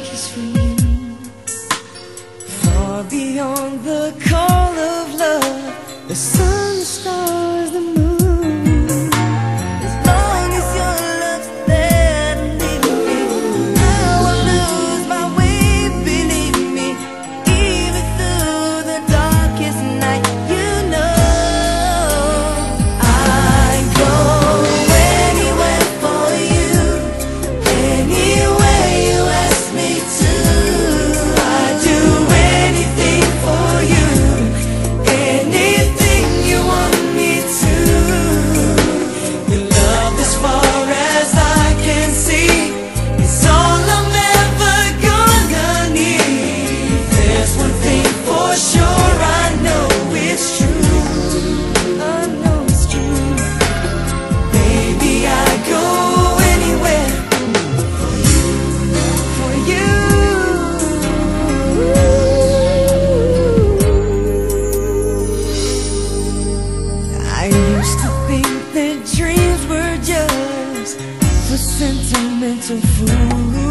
kiss from you, far beyond the call of love, the sun, the stars, the moon. As long as your love's there to lead me, I will lose my way, believe me. Even through the darkest night, you know I'd go anywhere for you, anywhere you ask me to. I'd do anything for you, anything you want me to. Your love, as far as I can see, is all I'm ever gonna need. There's one thing for sure, I know it's true. I know it's true. Baby, I'd go anywhere for you. I used to think that dreams were just for sentimental fools.